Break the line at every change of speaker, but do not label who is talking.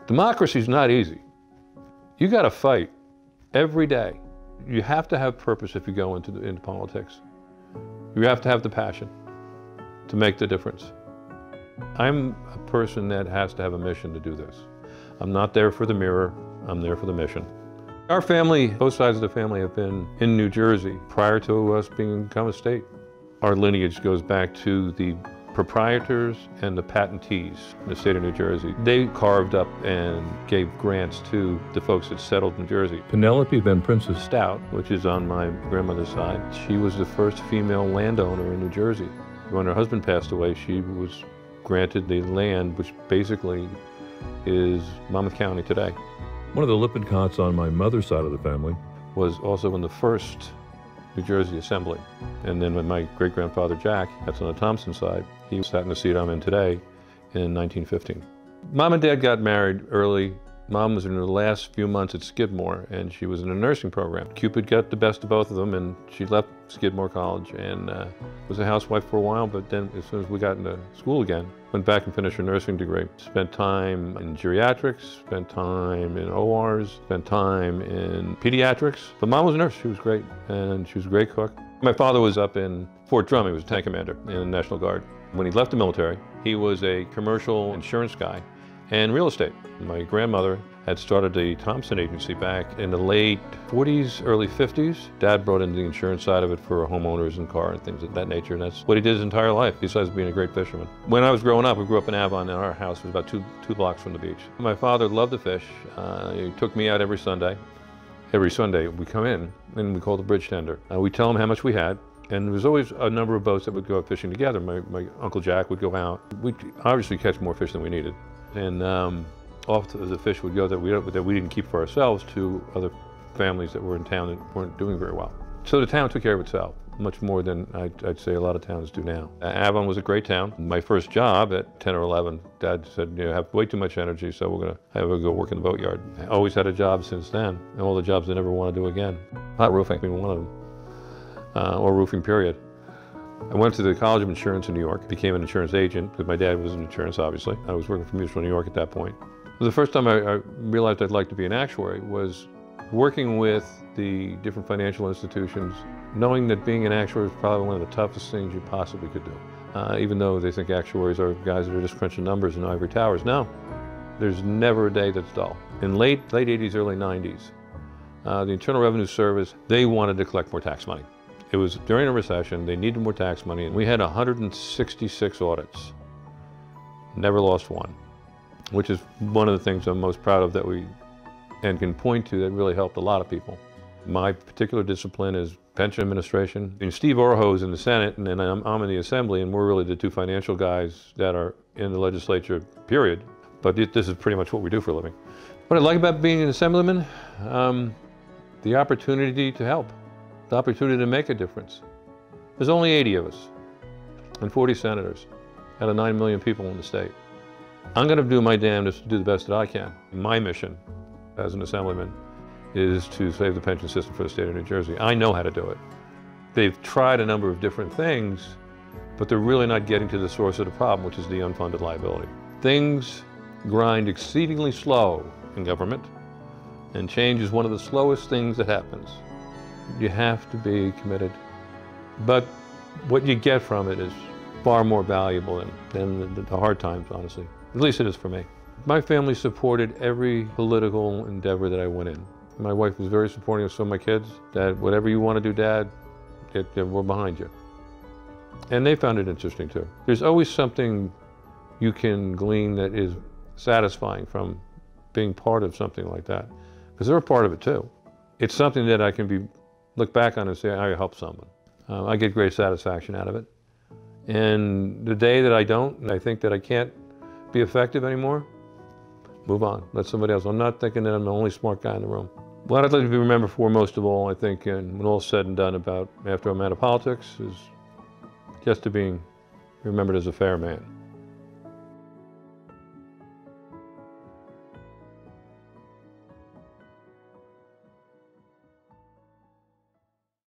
Democracy's not easy. You got to fight every day. You have to have purpose if you go into politics. You have to have the passion to make the difference. I'm a person that has to have a mission to do this. I'm not there for the mirror, I'm there for the mission. Our family, both sides of the family have been in New Jersey prior to us becoming a state. Our lineage goes back to the proprietors and the patentees in the state of New Jersey. They carved up and gave grants to the folks that settled New Jersey. Penelope, then Princess Stout, which is on my grandmother's side, she was the first female landowner in New Jersey. When her husband passed away, she was granted the land, which basically is Monmouth County today.
One of the Lippincott's on my mother's side of the family
was also in the first New Jersey Assembly. And then with my great-grandfather Jack, that's on the Thomson side, he sat in the seat I'm in today in 1915. Mom and Dad got married early. Mom was in her last few months at Skidmore, and she was in a nursing program. Cupid got the best of both of them, and she left Skidmore College and was a housewife for a while, but then as soon as we got into school again, went back and finished her nursing degree. Spent time in geriatrics, spent time in ORs, spent time in pediatrics. But Mom was a nurse, she was great, and she was a great cook. My father was up in Fort Drum, he was a tank commander in the National Guard. When he left the military, he was a commercial insurance guy and real estate. My grandmother had started the Thomson agency back in the late 40s, early 50s. Dad brought in the insurance side of it for homeowners and car and things of that nature, and that's what he did his entire life, besides being a great fisherman. When I was growing up, we grew up in Avon, and our house was about two blocks from the beach. My father loved to fish. He took me out every Sunday. Every Sunday, we come in, and we call the bridge tender. We'd tell him how much we had, and there was always a number of boats that would go out fishing together. My Uncle Jack would go out. We'd obviously catch more fish than we needed. And off the fish would go that we didn't keep for ourselves to other families that were in town that weren't doing very well. So the town took care of itself, much more than I'd say a lot of towns do now. Avon was a great town. My first job at 10 or 11, Dad said, you have way too much energy, so we're gonna have her go work in the boatyard. I always had a job since then, and all the jobs I never want to do again. Hot roofing being one of them, or roofing period. I went to the College of Insurance in New York, became an insurance agent, because my dad was in insurance, obviously. I was working for Mutual New York at that point. The first time I realized I'd like to be an actuary was working with the different financial institutions, knowing that being an actuary is probably one of the toughest things you possibly could do. Even though they think actuaries are guys that are just crunching numbers in ivory towers. No, there's never a day that's dull. In late 80s, early 90s, the Internal Revenue Service, they wanted to collect more tax money. It was during a recession, they needed more tax money, and we had 166 audits. Never lost one, which is one of the things I'm most proud of that we can point to that really helped a lot of people. My particular discipline is pension administration. And Steve Orho's in the Senate, and then I'm in the Assembly, and we're really the two financial guys that are in the legislature, period. But this is pretty much what we do for a living. What I like about being an assemblyman, the opportunity to help. The opportunity to make a difference. There's only 80 of us and 40 senators out of 9 million people in the state. I'm going to do my damnedest to do the best that I can. My mission as an assemblyman is to save the pension system for the state of New Jersey. I know how to do it. They've tried a number of different things, but they're really not getting to the source of the problem, which is the unfunded liability. Things grind exceedingly slow in government, and change is one of the slowest things that happens. You have to be committed. But what you get from it is far more valuable than the hard times, honestly. At least it is for me. My family supported every political endeavor that I went in. My wife was very supporting of some of my kids. That whatever you want to do, Dad, we're behind you. And they found it interesting too. There's always something you can glean that is satisfying from being part of something like that. Because they're a part of it too. It's something that I can look back on and say, I helped someone. I get great satisfaction out of it. And the day that I don't, and I think that I can't be effective anymore, move on, let somebody else. I'm not thinking that I'm the only smart guy in the room. What I'd like to be remembered for most of all, I think, and when all's said and done about after I'm out of politics, is just to being remembered as a fair man.